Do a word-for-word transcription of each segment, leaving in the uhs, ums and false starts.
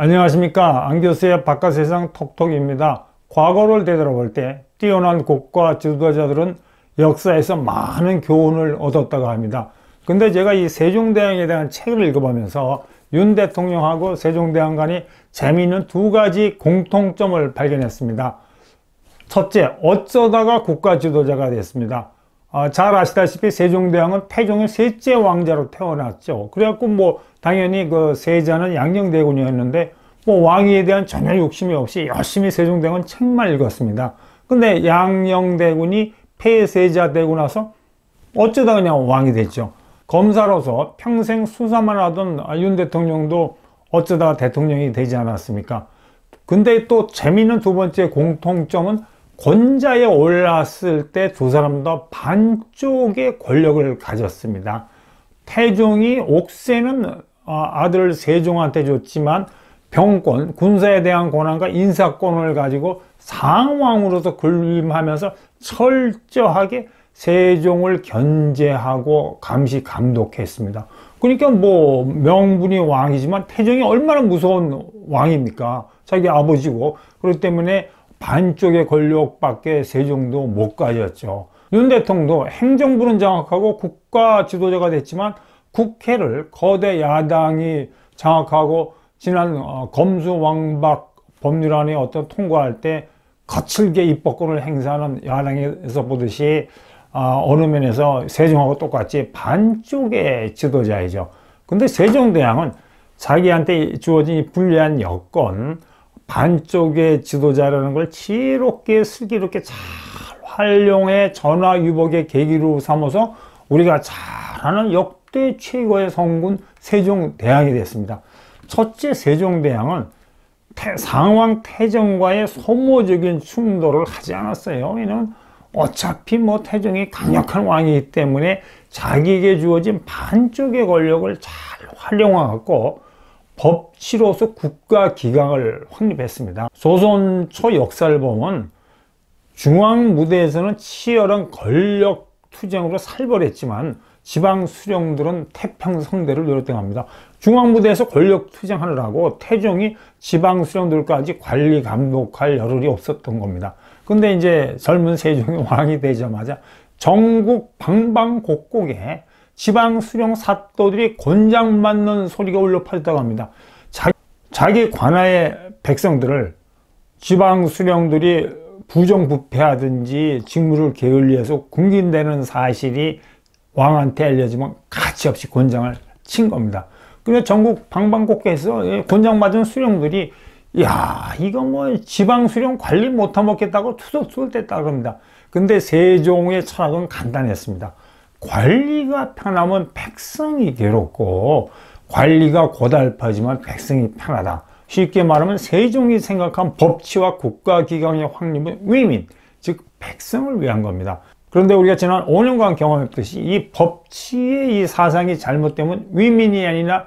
안녕하십니까. 안교수의 바깥세상 톡톡입니다. 과거를 되돌아볼 때 뛰어난 국가 지도자들은 역사에서 많은 교훈을 얻었다고 합니다. 근데 제가 이 세종대왕에 대한 책을 읽어보면서 윤 대통령하고 세종대왕 간이 재미있는 두 가지 공통점을 발견했습니다. 첫째, 어쩌다가 국가 지도자가 됐습니다. 아, 잘 아시다시피 세종대왕은 태종의 셋째 왕자로 태어났죠. 그래갖고 뭐 당연히 그 세자는 양녕대군이었는데 뭐 왕위에 대한 전혀 욕심이 없이 열심히 세종대왕은 책만 읽었습니다. 근데 양녕대군이 폐세자 되고 나서 어쩌다 그냥 왕이 됐죠. 검사로서 평생 수사만 하던 윤 대통령도 어쩌다가 대통령이 되지 않았습니까? 근데 또 재미있는 두 번째 공통점은 권좌에 올랐을 때 두 사람 다 반쪽의 권력을 가졌습니다. 태종이 옥세는 아들 세종한테 줬지만 병권, 군사에 대한 권한과 인사권을 가지고 상왕으로서 군림하면서 철저하게 세종을 견제하고 감시 감독했습니다. 그러니까 뭐 명분이 왕이지만 태종이 얼마나 무서운 왕입니까? 자기 아버지고. 그렇기 때문에 반쪽의 권력밖에 세종도 못 가졌죠. 윤 대통령도 행정부는 장악하고 국가 지도자가 됐지만 국회를 거대 야당이 장악하고 지난 어, 검수왕박 법률안이 어떤 통과할 때 거칠게 입법권을 행사하는 야당에서 보듯이 어, 어느 면에서 세종하고 똑같이 반쪽의 지도자이죠. 근데 세종대왕은 자기한테 주어진 불리한 여건, 반쪽의 지도자라는 걸 지혜롭게 슬기롭게 잘 활용해 전화위복의 계기로 삼아서 우리가 잘 아는 역대 최고의 성군 세종대왕이 됐습니다. 첫째, 세종대왕은 태, 상왕 태종과의 소모적인 충돌을 하지 않았어요. 왜냐면 어차피 뭐 태종이 강력한 왕이기 때문에 자기에게 주어진 반쪽의 권력을 잘 활용하고 법치로서 국가기강을 확립했습니다. 조선 초 역사를 보면 중앙 무대에서는 치열한 권력 투쟁으로 살벌했지만 지방 수령들은 태평성대를 노렸다고 합니다. 중앙 무대에서 권력 투쟁하느라고 태종이 지방 수령들까지 관리 감독할 여력이 없었던 겁니다. 근데 이제 젊은 세종이 왕이 되자마자 전국 방방곡곡에 지방 수령 사또들이 곤장 맞는 소리가 울려 퍼졌다고 합니다. 자기, 자기 관하의 백성들을 지방 수령들이 부정부패하든지 직무를 게을리해서 굶긴다는 사실이 왕한테 알려지면 가치없이 곤장을 친 겁니다. 그래서 전국 방방곡곡에서 곤장 맞은 수령들이 야, 이거 뭐 지방 수령 관리 못하먹겠다고 투석투석 댔다고 합니다. 근데 세종의 철학은 간단했습니다. 관리가 편하면 백성이 괴롭고 관리가 고달파지만 백성이 편하다. 쉽게 말하면 세종이 생각한 법치와 국가기강의 확립은 위민, 즉 백성을 위한 겁니다. 그런데 우리가 지난 오 년간 경험했듯이 이 법치의 이 사상이 잘못되면 위민이 아니라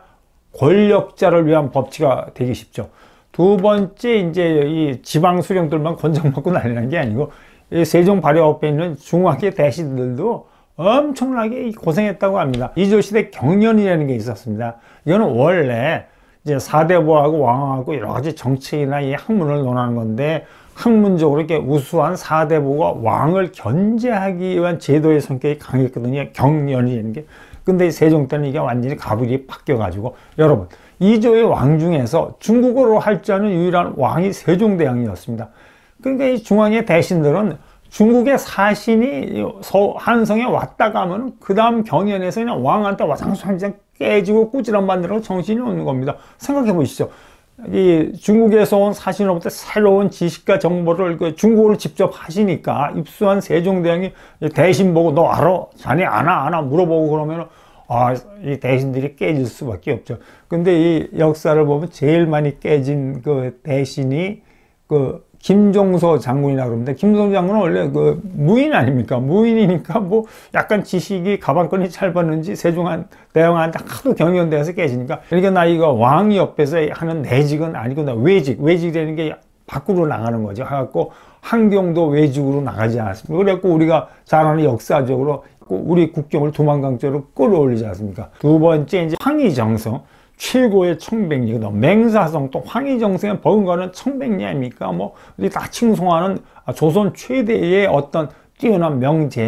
권력자를 위한 법치가 되기 쉽죠. 두 번째, 이제 이 지방 수령들만 권장 먹고 난리난 게 아니고 세종 발효 앞에 있는 중앙의 대신들도 엄청나게 고생했다고 합니다. 이조시대 경연이라는 게 있었습니다. 이거는 원래 이제 사대부하고 왕하고 여러 가지 정책이나 이 학문을 논하는 건데 학문적으로 이렇게 우수한 사대부가 왕을 견제하기 위한 제도의 성격이 강했거든요. 경연이라는 게. 근데 세종 때는 이게 완전히 가불이 바뀌어가지고 여러분 이조의 왕 중에서 중국어로 할 줄 아는 유일한 왕이 세종대왕이었습니다. 그러니까 이 중앙의 대신들은 중국의 사신이 한성에 왔다 가면 그 다음 경연에서 그냥 왕한테 와장창장 깨지고 꾸지람 만들고 정신이 없는 겁니다. 생각해 보시죠. 이 중국에서 온 사신으로부터 새로운 지식과 정보를 그 중국어를 직접 하시니까 입수한 세종대왕이 대신 보고 너 알아? 자네 아나? 아나? 물어보고 그러면 아, 이 대신들이 깨질 수밖에 없죠. 근데 이 역사를 보면 제일 많이 깨진 그 대신이 그 김종서 장군이라 그럽니다. 김종서 장군은 원래 그 무인 아닙니까? 무인이니까 뭐 약간 지식이 가방끈이 짧았는지 세종한 대왕한테 하도 경연대에서 깨지니까 그러니까 나 이거 왕 옆에서 하는 내직은 아니고 나 외직, 외직이라는 게 밖으로 나가는 거죠. 해갖고 한경도 외직으로 나가지 않았습니까? 그래갖고 우리가 잘 아는 역사적으로 우리 국경을 두만강제로 끌어올리지 않습니까? 두 번째 이제 황희정성. 최고의 청백리거든. 맹사성 또 황희정승의 버금가는 청백리 아닙니까? 뭐 우리 다 칭송하는 조선 최대의 어떤 뛰어난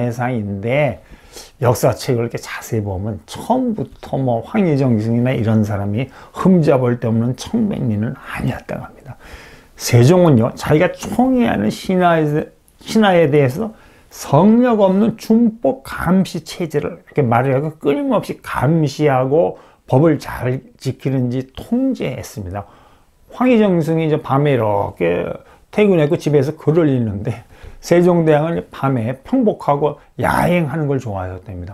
명재상인데, 역사책을 이렇게 자세히 보면 처음부터 뭐 황희정승이나 이런 사람이 흠잡을 데 없는 청백리는 아니었다고 합니다. 세종은요, 자기가 총애하는 신하에, 신하에 대해서 성역 없는 준법 감시 체제를 이렇게 말하고 끊임없이 감시하고 법을 잘 지키는지 통제했습니다. 황희정승이 이제 밤에 이렇게 퇴근했고 집에서 글을 읽는데, 세종대왕은 밤에 평복하고 야행하는 걸 좋아하셨답니다.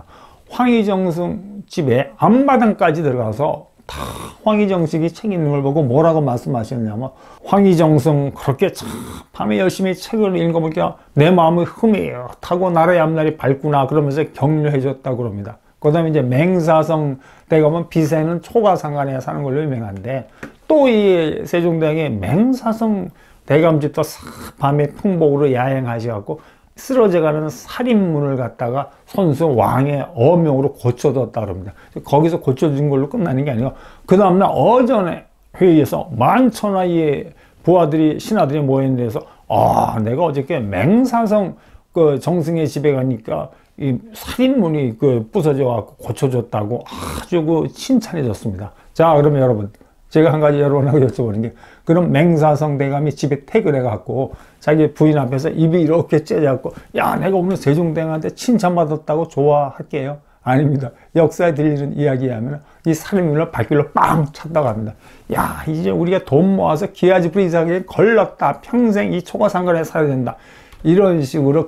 황희정승 집에 앞마당까지 들어가서 다 황희정승이 책 읽는 걸 보고 뭐라고 말씀하셨냐면, 황희정승 그렇게 참 밤에 열심히 책을 읽어보니까 내 마음이 흐뭇하고 나라의 앞날이 밝구나 그러면서 격려해 줬다고 그럽니다. 그 다음에 이제 맹사성 대검은 비세는 초가상간에 사는 걸로 유명한데, 또 이 세종대왕이 맹사성 대감집도 밤에 풍복으로 야행하셔갖고 쓰러져가는 살인문을 갖다가 손수 왕의 어명으로 고쳐뒀다 그럽니다. 거기서 고쳐준 걸로 끝나는 게 아니고, 그 다음날 어전에 회의에서 만천하의 부하들이, 신하들이 모인 데서, 아, 내가 어저께 맹사성 그 정승의 집에 가니까 이 살인문이 그 부서져갖고 고쳐줬다고 아주 그 칭찬해줬습니다. 자, 그러면 여러분, 제가 한 가지 여러분하고 여쭤보는 게, 그럼 맹사성 대감이 집에 퇴근해갖고 자기 부인 앞에서 입이 이렇게 째져갖고, 야, 내가 오늘 세종대왕한테 칭찬받았다고 좋아할게요? 아닙니다. 역사에 들리는 이야기에 하면 이 살인문을 발길로 빵 찼다고 합니다. 야, 이제 우리가 돈 모아서 기아지 부리사기에 걸렸다. 평생 이 초가상간에 살아야 된다. 이런 식으로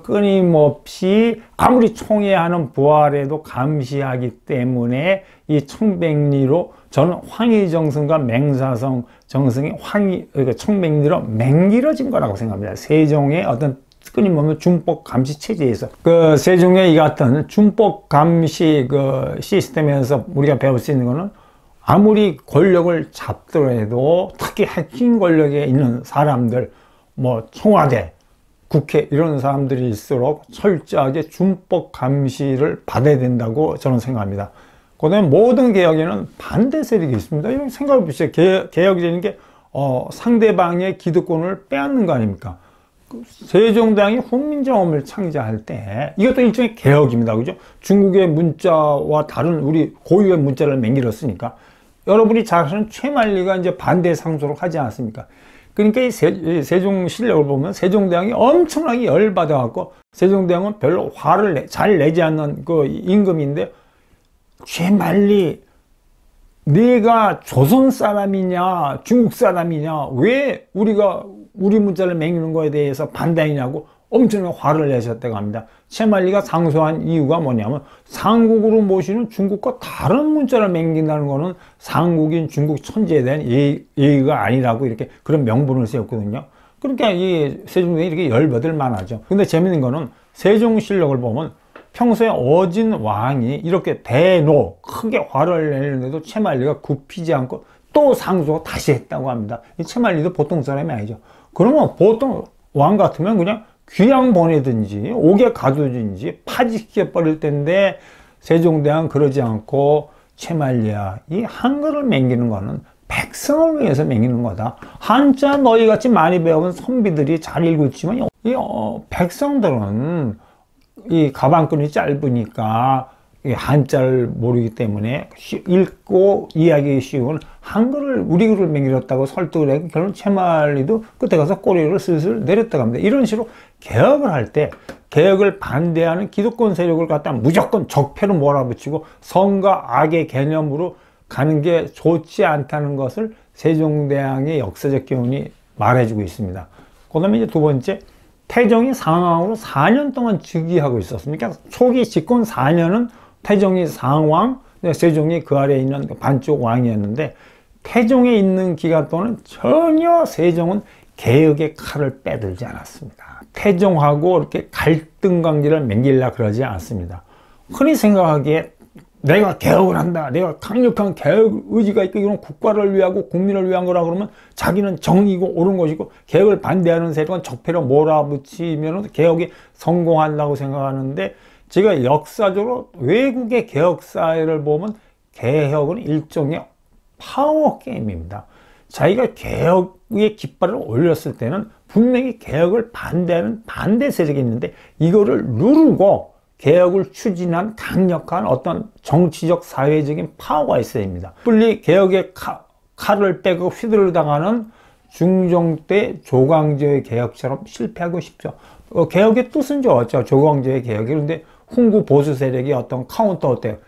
끊임없이 아무리 총애하는 부하래도 감시하기 때문에 이 청백리로, 저는 황희정승과 맹사성 정승이 황희, 그러니까 청백리로 맹기러진 거라고 생각합니다. 세종의 어떤 끊임없는 준법 감시 체제에서, 그 세종의 이 같은 준법 감시 그 시스템에서 우리가 배울 수 있는 거는, 아무리 권력을 잡더라도 특히 핵심 권력에 있는 사람들, 뭐 청와대, 국회 이런 사람들일수록 철저하게 준법 감시를 받아야 된다고 저는 생각합니다. 그 다음에 모든 개혁에는 반대 세력이 있습니다. 이런 생각해 보세요. 개혁, 개혁이라는 게 어, 상대방의 기득권을 빼앗는 거 아닙니까? 세종대왕이 훈민정음을 창제할 때 이것도 일종의 개혁입니다. 그죠? 중국의 문자와 다른 우리 고유의 문자를 맹길었으니까, 여러분이 잘 아시는 최만리가 이제 반대 상소를 하지 않았습니까? 그러니까 이 세, 세종 실력을 보면 세종대왕이 엄청나게 열받아갖고, 세종대왕은 별로 화를 내, 잘 내지 않는 그 임금인데, 최만리, 네가 조선 사람이냐 중국 사람이냐, 왜 우리가 우리 문자를 맹이는 거에 대해서 반대하냐고 엄청나게 화를 내셨다고 합니다. 최만리가 상소한 이유가 뭐냐면, 상국으로 모시는 중국과 다른 문자를 맹긴다는 거는 상국인 중국 천지에 대한 예의, 예의가 아니라고 이렇게 그런 명분을 세웠거든요. 그러니까 이 세종대왕이 이렇게 열받을 만하죠. 근데 재밌는 거는 세종실록을 보면 평소에 어진 왕이 이렇게 대노 크게 화를 내는데도 최만리가 굽히지 않고 또 상소 다시 했다고 합니다. 이 최만리도 보통 사람이 아니죠. 그러면 보통 왕 같으면 그냥 귀양 보내든지 옥에 가두든지 파직시켜 버릴 텐데, 세종대왕 그러지 않고, 최만리야, 이 한글을 맹기는 거는 백성을 위해서 맹기는 거다. 한자 너희같이 많이 배운 선비들이 잘 읽고 있지만, 이 어, 백성들은 이 가방끈이 짧으니까 이 한자를 모르기 때문에 읽고 이해하기 쉬운 한글을, 우리 글을 맹길었다고 설득을 해서 결국 최만리도 끝에 가서 꼬리를 슬슬 내렸다고 합니다. 이런 식으로 개혁을 할 때 개혁을 반대하는 기득권 세력을 갖다 무조건 적폐로 몰아붙이고 선과 악의 개념으로 가는 게 좋지 않다는 것을 세종대왕의 역사적 교훈이 말해주고 있습니다. 그 다음에 이제 두 번째, 태종이 상왕으로 사 년 동안 즉위하고 있었습니다. 초기 집권 사 년은 태종이 상왕, 세종이 그 아래에 있는 반쪽 왕이었는데, 태종에 있는 기간 동안 전혀 세종은 개혁의 칼을 빼들지 않았습니다. 태종하고 이렇게 갈등 관계를 맺기려 그러지 않습니다. 흔히 생각하기에 내가 개혁을 한다, 내가 강력한 개혁 의지가 있고 이건 국가를 위하고 국민을 위한 거라 그러면 자기는 정의고 옳은 것이고, 개혁을 반대하는 세력은 적폐로 몰아붙이면 개혁이 성공한다고 생각하는데, 제가 역사적으로 외국의 개혁사를 보면 개혁은 일종의 파워 게임입니다. 자기가 개혁의 깃발을 올렸을 때는 분명히 개혁을 반대하는 반대 세력이 있는데 이거를 누르고 개혁을 추진한 강력한 어떤 정치적 사회적인 파워가 있어야 됩니다. 빨리 개혁의 칼, 칼을 빼고 휘두르 당하는 중종 때 조광조의 개혁처럼 실패하고 싶죠. 어, 개혁의 뜻은 좋았죠. 조광조의 개혁이. 그런데 훈구 보수 세력이 어떤 카운터 어때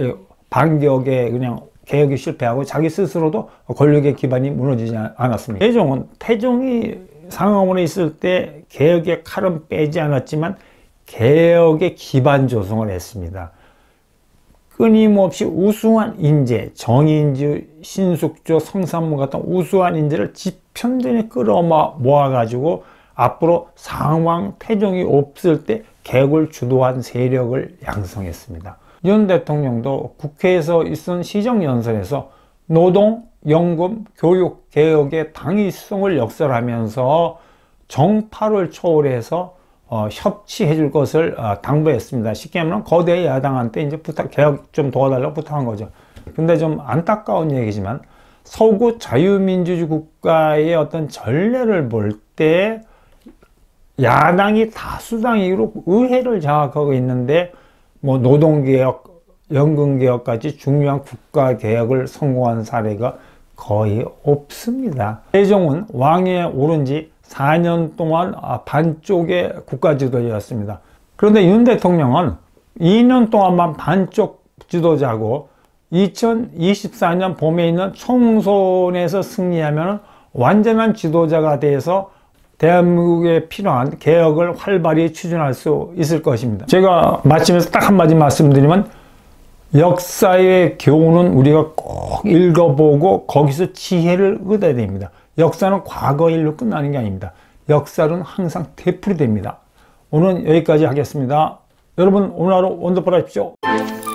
반격에 그냥 개혁이 실패하고 자기 스스로도 권력의 기반이 무너지지 않았습니다. 태종은 태종이 상하원에 있을 때 개혁의 칼은 빼지 않았지만 개혁의 기반 조성을 했습니다. 끊임없이 우수한 인재, 정인주, 신숙조, 성삼문 같은 우수한 인재를 집현전에 끌어모아가지고 앞으로 상왕 태종이 없을 때 개혁을 주도한 세력을 양성했습니다. 윤 대통령도 국회에서 있은 시정연설에서 노동, 연금, 교육, 개혁의 당위성을 역설하면서 정파를 초월해서 어, 협치해 줄 것을 어, 당부했습니다. 쉽게 말하면 거대 야당한테 이제 부탁, 개혁 좀 도와달라고 부탁한 거죠. 근데 좀 안타까운 얘기지만 서구 자유민주주의 국가의 어떤 전례를 볼 때 야당이 다수당으로 의회를 장악하고 있는데 뭐 노동개혁, 연금개혁까지 중요한 국가개혁을 성공한 사례가 거의 없습니다. 세종은 왕위에 오른 지 사 년 동안 반쪽의 국가지도자였습니다. 그런데 윤 대통령은 이 년 동안만 반쪽 지도자고 이천이십사 년 봄에 있는 총선에서 승리하면 완전한 지도자가 돼서 대한민국에 필요한 개혁을 활발히 추진할 수 있을 것입니다. 제가 마치면서 딱 한마디 말씀드리면 역사의 교훈은 우리가 꼭 읽어보고 거기서 지혜를 얻어야 됩니다. 역사는 과거 일로 끝나는 게 아닙니다. 역사는 항상 되풀이됩니다. 오늘은 여기까지 하겠습니다. 여러분 오늘 하루 원더풀 하십시오.